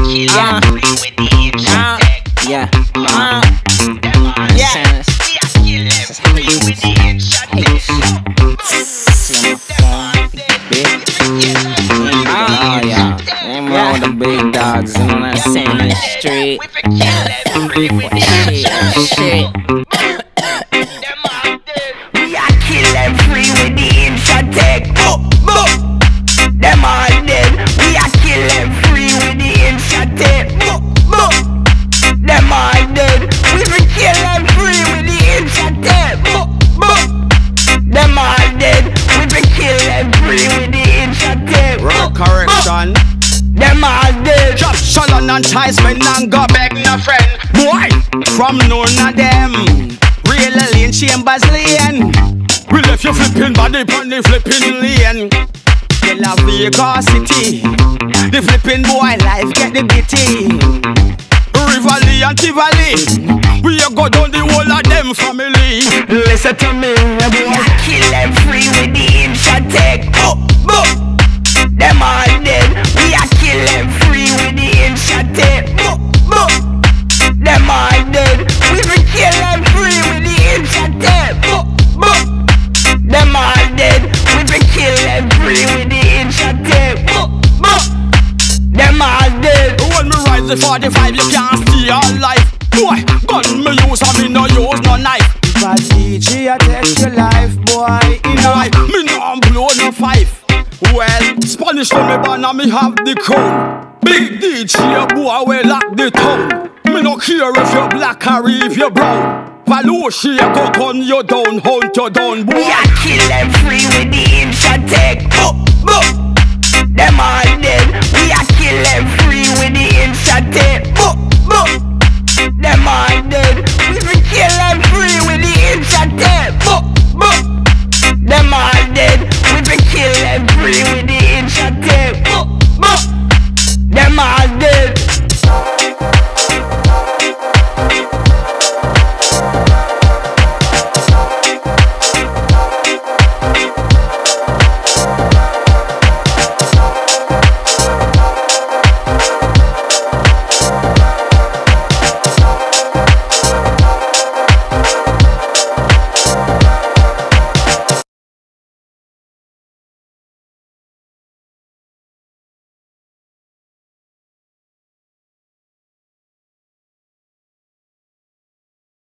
Yeah. All the big dogs on that same street. Shit. We a kill them free with the Inshotech. Them all dead. We a kill them free with the Inshotech. Them all dead. We fi kill them free with the Inshotech. Them all dead. We fi kill them free with the Inshotech. Wrong correction. Them all dead. Drop Shalon and Tyson and go beg no friend. Boy, from none of them. Real Lane Chambers Lane. We left you flipping body on the flipping lane. They love Vegas City. The flipping boy life get the bitty. Rivali and Tivoli. We a go down the whole of them family. Listen to me, we a kill them free with the Inshotech. Them all dead. We a kill them free with the Inshotech. Them all dead. We fi kill them free with the Inshotech. Them all dead. We fi kill them free with the Inshotech. Them all dead. When me rise the 45, you can't see all life. Boy, gun me use and me no use no knife. If a DJ a take your life, boy, in life, me no blow no fife. Well, Spanish for me born and me have the crown. Big DJ boy we lock the town. Me no care if you're black or if you're brown. Valushi go gun you down, hunt you down, boy. We a kill them free with the Inshotech.